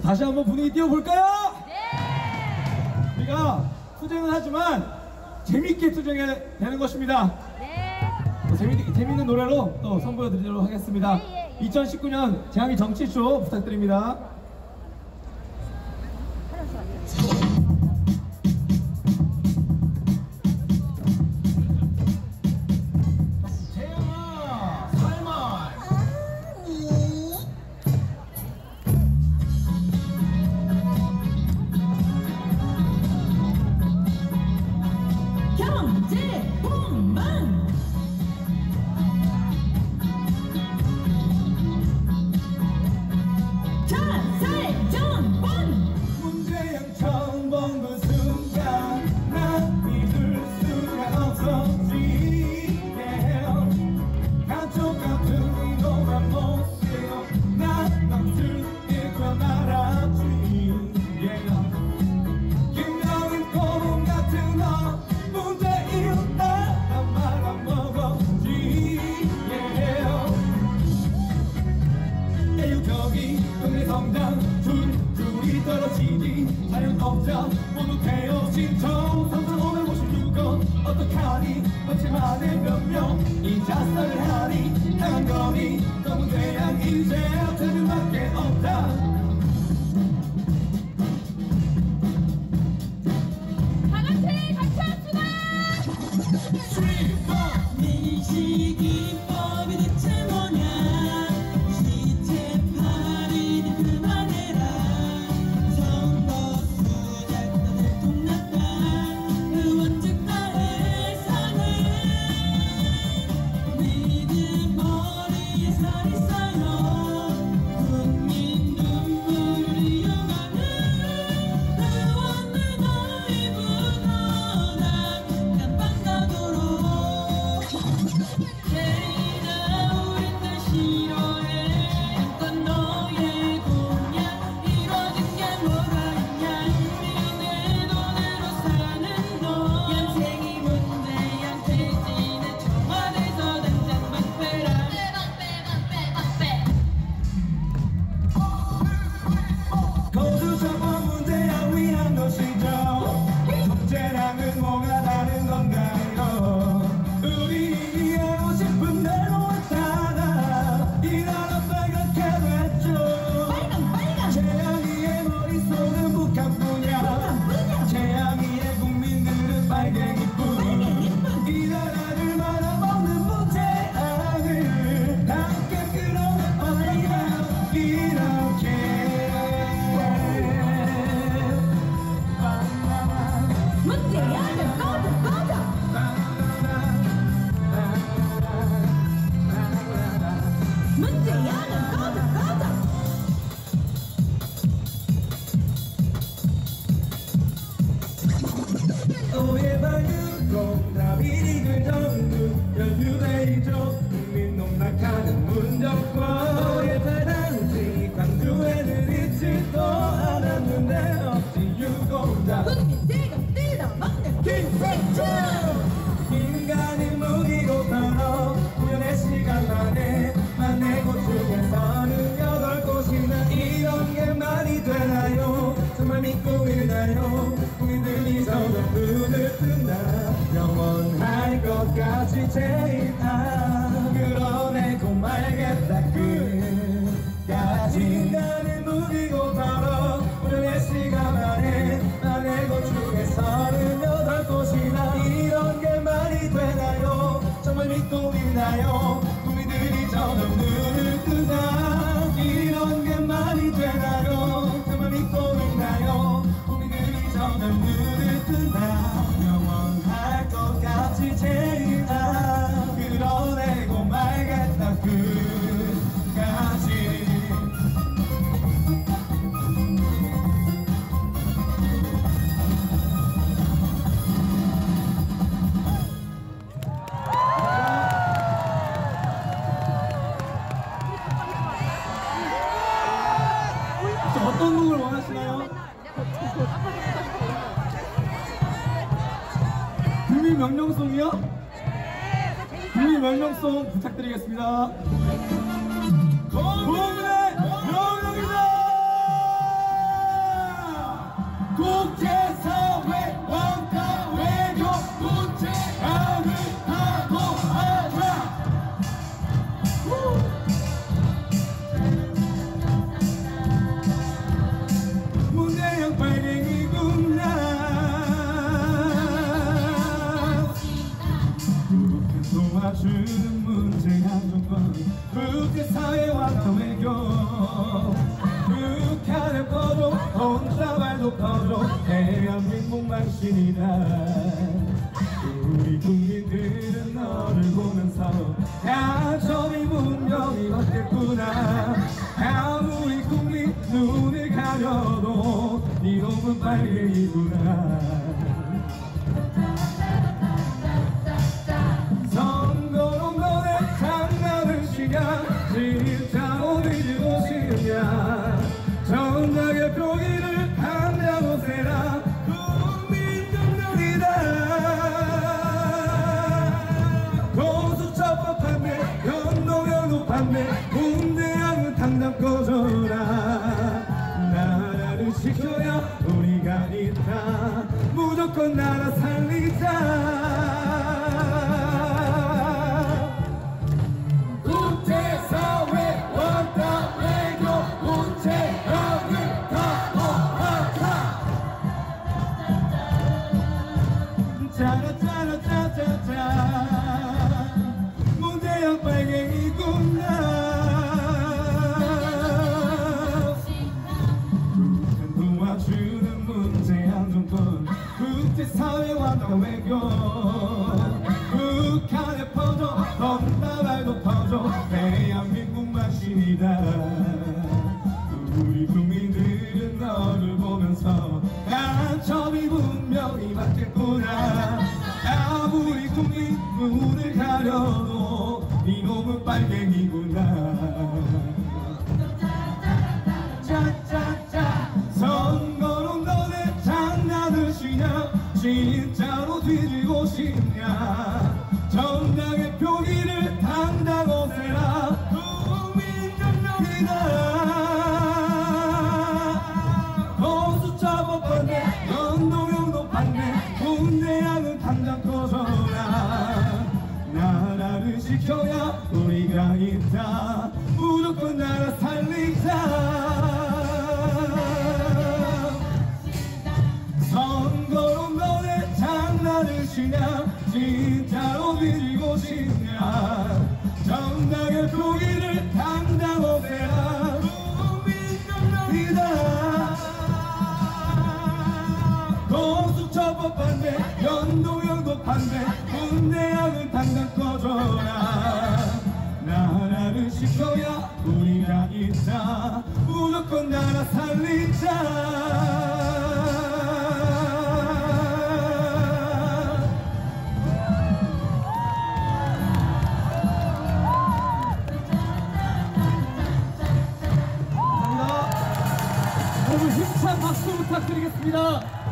다시 한번 분위기 띄워볼까요? 네! 우리가 투쟁은 하지만 재밌게 투쟁해야 되는 것입니다. 네. 또 재밌는 노래로 또 선보여드리도록 하겠습니다. 2019년 재앙이 정치쇼 부탁드립니다. 모두 태워 신청 3556건 어떡하니 너치만의 몇명 이 자살을 하니 당한 거니 너무 대양 이제 퇴근밖에 없다. 다같이 같이 합시다. 민식이법이 대체 뭐냐 시체 파리는 그만해라 인간이 무기고 걸어 우연의 시간 안에 만내 곳 중에서는 8곳이나 이런 게 말이 되나요? 정말 믿고 있나요? 우리들이 서로 눈을 뜬다 영원할 것까지 제일 그러내고 말겠다 끝까지 인간을 무기고 걸어 우연의 시간 안에 만내 곳 중에서는 8곳이나 이런 게 말이 되나요? 정말 믿고 있나요? 우리들이 저녁 눈을 뜨나 이런 게 말이 되나요? 정말 믿고 있나요? 우리들이 저녁 눈을 뜨나 영원할 것 같이 제일 그러내고 말겠다 끝까지. 어떤 곡을 원하시나요? 국민 명령송이요? 국민 명령송 부탁드리겠습니다. 국민의 명령이다! 사회와 외교 북한에 퍼져 혼자 말도 퍼져 대한민국 망신이다. 우리 국민들은 너를 보면서 야 저리 분명히 어땠구나. 아무리 국민 눈을 가려도 네 놈은 빨갱이구나. 선거로 너네 장난을 치냐 진짜로 뒤지고 싶냐. 정당의 표기를 한다고 세라 국민정령이다. 고수첩법한데 연동형도 판대 군대양은 당장 꺼져라. 나라를 지켜야 우리가 있다. 무조건 나라 살리자. 국제사회 원다 외교 국제학을 강화하자. 짜라짜라짜짜짜 문제형 빨갱이구나. 북한 도와주는 문제한 정권 국제사회와 외교 북한에 퍼져 덤다발도 퍼져 대한민국 망신이다. 우리 국민들은 너를 보면서 간첩이 분명히 맞겠구나. 아무리 국민 눈을 가려도 네 놈은 빨갱이구나. 짜짜짜 선거로 너네 장난을 치냐 진짜로 뒤지고 싶냐. 정당의 표기를 당당히 세라 국민정령이다. 고수첩법 반대 연동형도 반대 군대양은 당장 꺼져라. 나라를 지켜야 우리가 있다. 무조건 나라 살리자. 선거로 너네 장난을 치냐 진짜로 뒤지고 싶냐. 정당의 표기를 당당히 세라 국민정령이다. 고수첩법 반대 연동형도 반대 군대양은 당장 꺼져라. 나라를 지켜야 우리가 있다. 무조건 나라 살리자. 여러분 힘찬 박수 부탁드리겠습니다.